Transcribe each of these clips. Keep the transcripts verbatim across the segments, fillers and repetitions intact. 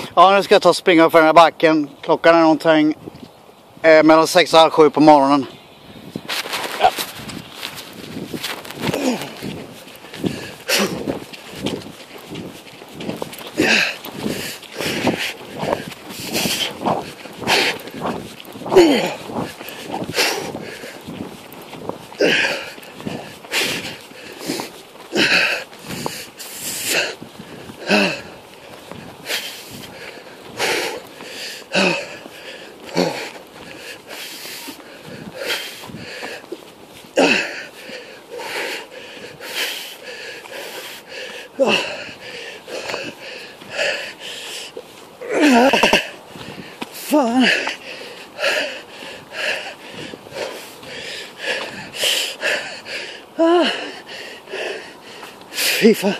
Ja, nu ska jag ta och springa upp för den här backen. Klockan är någonting eh, mellan sex och halv sju på morgonen. Ja. Fan. Ah. Fy fan.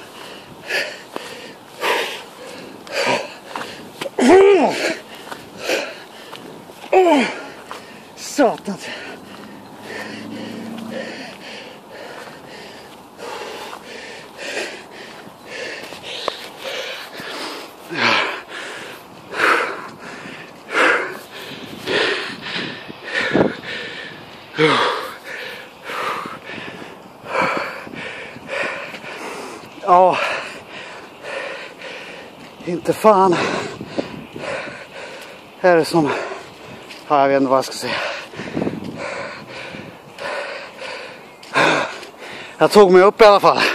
Oh. Satans. Ja, inte fan är det som, ja, jag vet inte vad jag ska säga. Jag tog mig upp i alla fall.